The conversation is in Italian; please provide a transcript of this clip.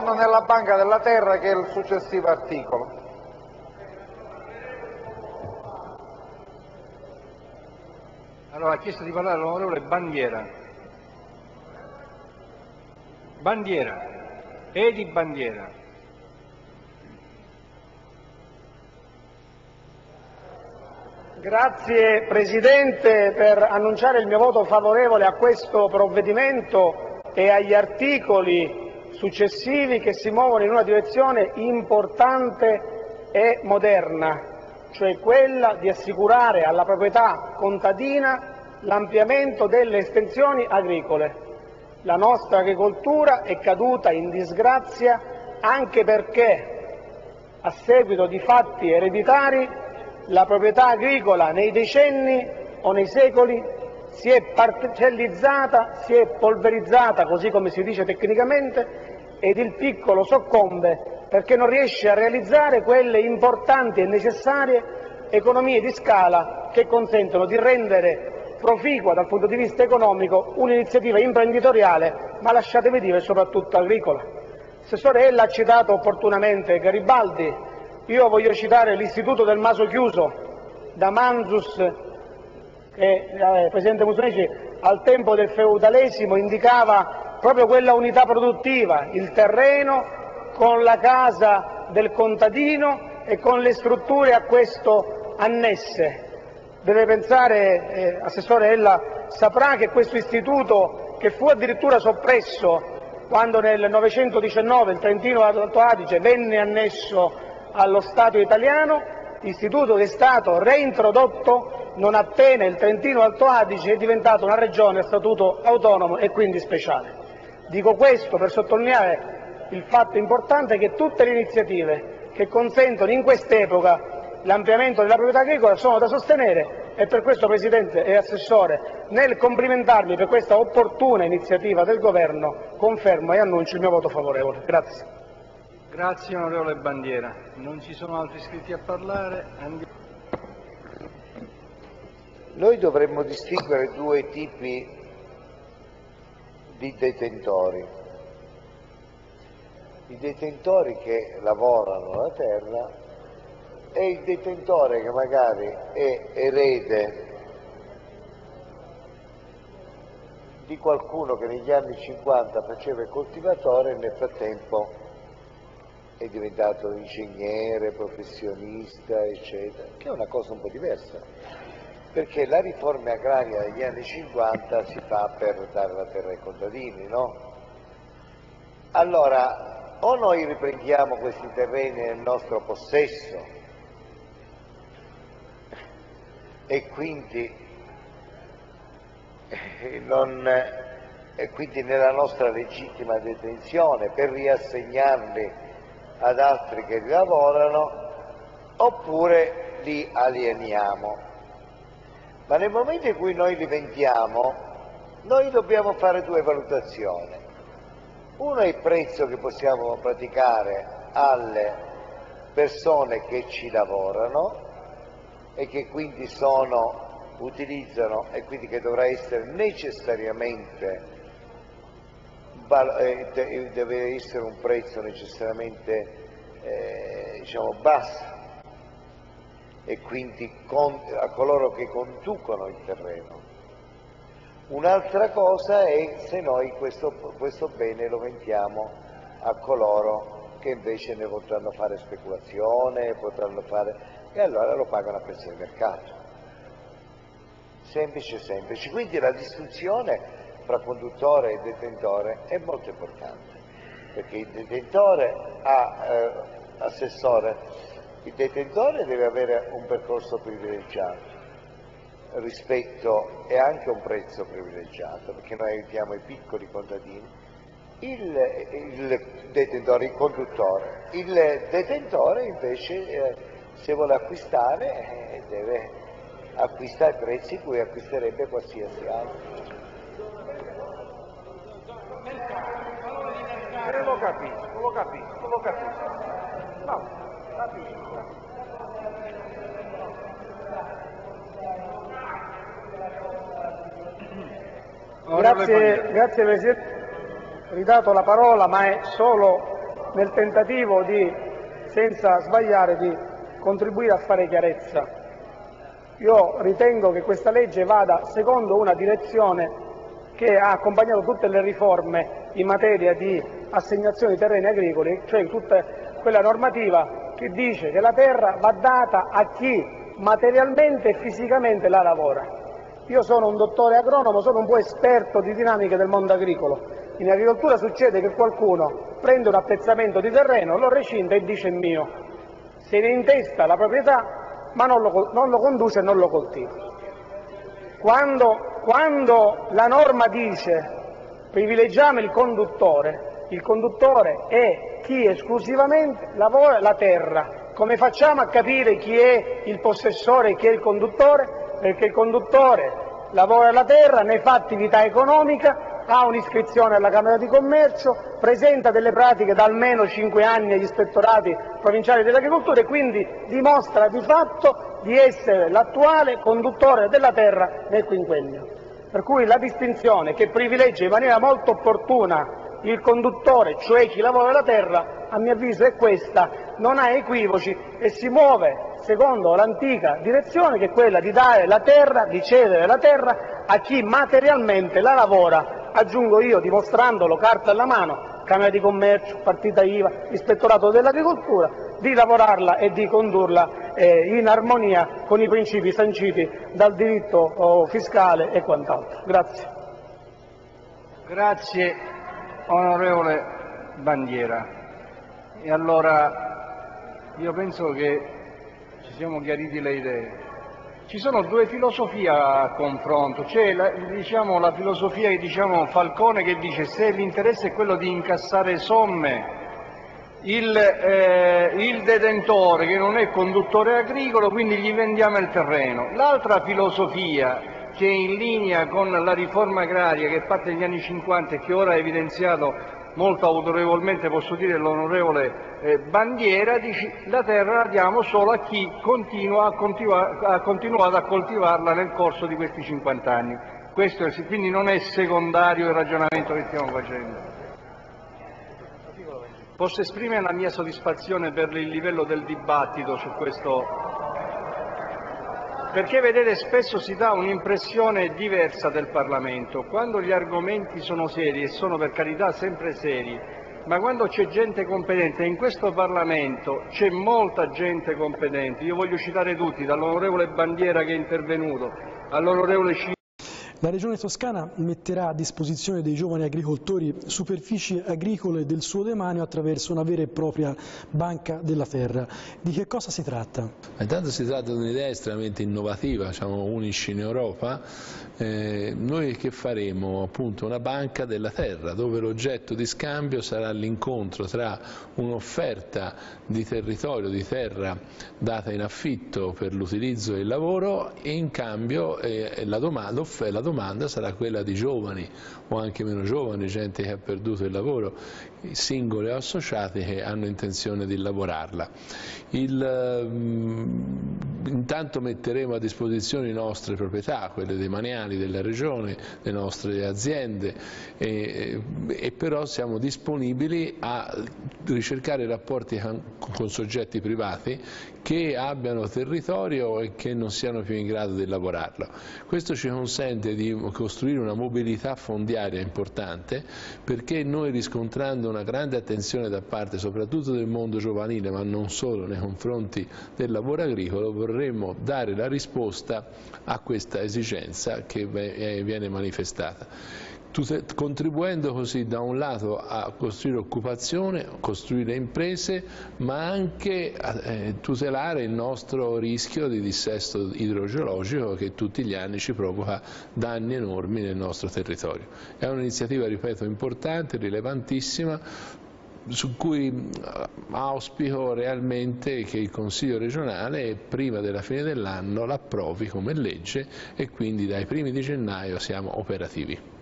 ritorno nella banca della terra, che è il successivo articolo. Allora, ha chiesto di parlare l'onorevole Bandiera. Bandiera. Edi Bandiera. Grazie Presidente per annunciare il mio voto favorevole a questo provvedimento e agli articoli successivi che si muovono in una direzione importante e moderna, cioè quella di assicurare alla proprietà contadina l'ampliamento delle estensioni agricole. La nostra agricoltura è caduta in disgrazia anche perché, a seguito di fatti ereditari, la proprietà agricola nei decenni o nei secoli si è parcellizzata, si è polverizzata, così come si dice tecnicamente, ed il piccolo soccombe perché non riesce a realizzare quelle importanti e necessarie economie di scala che consentono di rendere proficua dal punto di vista economico un'iniziativa imprenditoriale, ma lasciatemi dire soprattutto agricola. L'assessore Ella ha citato opportunamente Garibaldi. Io voglio citare l'istituto del Maso Chiuso, da Manzus, che Presidente Musumeci al tempo del feudalesimo indicava proprio quella unità produttiva, il terreno con la casa del contadino e con le strutture a questo annesse. Deve pensare, Assessore Ella saprà che questo istituto, che fu addirittura soppresso quando nel 919 il Trentino Alto Adige venne annesso allo Stato italiano, istituto che è stato reintrodotto non appena il Trentino Alto Adige è diventato una regione a statuto autonomo e quindi speciale. Dico questo per sottolineare il fatto importante che tutte le iniziative che consentono in quest'epoca l'ampliamento della proprietà agricola sono da sostenere, e per questo, Presidente e Assessore, nel complimentarmi per questa opportuna iniziativa del Governo, confermo e annuncio il mio voto favorevole. Grazie. Grazie onorevole Bandiera. Non ci sono altri iscritti a parlare. Noi dovremmo distinguere due tipi di detentori. I detentori che lavorano la terra e il detentore che magari è erede di qualcuno che negli anni 50 faceva il coltivatore e nel frattempo è diventato ingegnere, professionista, eccetera, che è una cosa un po' diversa, perché la riforma agraria degli anni 50 si fa per dare la terra ai contadini, no? Allora, o noi riprendiamo questi terreni nel nostro possesso e quindi nella nostra legittima detenzione per riassegnarli ad altri che lavorano, oppure li alieniamo. Ma nel momento in cui noi li vendiamo, noi dobbiamo fare due valutazioni. Uno è il prezzo che possiamo praticare alle persone che ci lavorano e che quindi utilizzano e quindi che dovrà essere necessariamente deve essere un prezzo necessariamente basso, e quindi a coloro che conducono il terreno. Un'altra cosa è se noi questo bene lo vendiamo a coloro che invece ne potranno fare speculazione, e allora lo pagano a prezzo di mercato. Semplice. Quindi la distinzione tra conduttore e detentore è molto importante, perché il detentore Assessore, il detentore deve avere un percorso privilegiato e anche un prezzo privilegiato, perché noi aiutiamo i piccoli contadini, il conduttore. Il detentore invece se vuole acquistare deve acquistare ai prezzi in cui acquisterebbe qualsiasi altro. Lo capisco. No, capisco. Grazie Presidente. Ho ridato la parola, ma è solo nel tentativo di, senza sbagliare, di contribuire a fare chiarezza. Io ritengo che questa legge vada secondo una direzione che ha accompagnato tutte le riforme in materia di assegnazione di terreni agricoli, cioè tutta quella normativa che dice che la terra va data a chi materialmente e fisicamente la lavora. Io sono un dottore agronomo, sono un po' esperto di dinamiche del mondo agricolo. In agricoltura succede che qualcuno prende un appezzamento di terreno, lo rescinde e dice è mio, se ne intesta la proprietà ma non lo conduce e non lo coltiva. Quando la norma dice privilegiamo il conduttore è chi esclusivamente lavora la terra. Come facciamo a capire chi è il possessore e chi è il conduttore? Perché il conduttore lavora la terra, ne fa attività economica, ha un'iscrizione alla Camera di Commercio, presenta delle pratiche da almeno 5 anni agli ispettorati provinciali dell'agricoltura e quindi dimostra di fatto di essere l'attuale conduttore della terra nel quinquennio. Per cui la distinzione che privilegia in maniera molto opportuna il conduttore, cioè chi lavora la terra, a mio avviso è questa, non ha equivoci e si muove secondo l'antica direzione che è quella di dare la terra, di cedere la terra a chi materialmente la lavora, aggiungo io dimostrandolo carta alla mano, Camera di Commercio, partita IVA, Ispettorato dell'Agricoltura, di lavorarla e di condurla in armonia con i principi sanciti dal diritto fiscale e quant'altro. Grazie. Grazie onorevole Bandiera. E allora io penso che ci siamo chiariti le idee. Ci sono due filosofie a confronto, c'è la filosofia che Falcone che dice se l'interesse è quello di incassare somme, il detentore che non è conduttore agricolo, quindi gli vendiamo il terreno. L'altra filosofia che è in linea con la riforma agraria che parte negli anni 50 e che ora ha evidenziato molto autorevolmente, posso dire, l'onorevole Bandiera, dice la terra la diamo solo a chi ha continuato a coltivarla nel corso di questi 50 anni. Quindi non è secondario il ragionamento che stiamo facendo. Posso esprimere la mia soddisfazione per il livello del dibattito su questo? Perché vedete spesso si dà un'impressione diversa del Parlamento, quando gli argomenti sono seri e sono per carità sempre seri, ma quando c'è gente competente, in questo Parlamento c'è molta gente competente, io voglio citare tutti, dall'onorevole Bandiera che è intervenuto, all'onorevole La Regione Toscana metterà a disposizione dei giovani agricoltori superfici agricole del suo demanio attraverso una vera e propria banca della terra. Di che cosa si tratta? Intanto si tratta di un'idea estremamente innovativa, siamo unici in Europa. Noi che faremo? Appunto una banca della terra, dove l'oggetto di scambio sarà l'incontro tra un'offerta di territorio, di terra data in affitto per l'utilizzo e il lavoro e in cambio la domanda sarà quella di giovani o anche meno giovani, gente che ha perduto il lavoro, singoli o associati che hanno intenzione di lavorarla. Intanto metteremo a disposizione le nostre proprietà, quelle demaniali della Regione, le nostre aziende, e però siamo disponibili a ricercare rapporti con soggetti privati che abbiano territorio e che non siano più in grado di lavorarlo. Questo ci consente di costruire una mobilità fondiaria importante, perché noi, riscontrando una grande attenzione da parte soprattutto del mondo giovanile, ma non solo, nei confronti del lavoro agricolo, vorremmo dare la risposta a questa esigenza che viene manifestata, contribuendo così da un lato a costruire occupazione, costruire imprese, ma anche a tutelare il nostro rischio di dissesto idrogeologico che tutti gli anni ci provoca danni enormi nel nostro territorio. È un'iniziativa, ripeto, importante, rilevantissima, su cui auspico realmente che il Consiglio regionale prima della fine dell'anno l'approvi come legge e quindi dai primi di gennaio siamo operativi.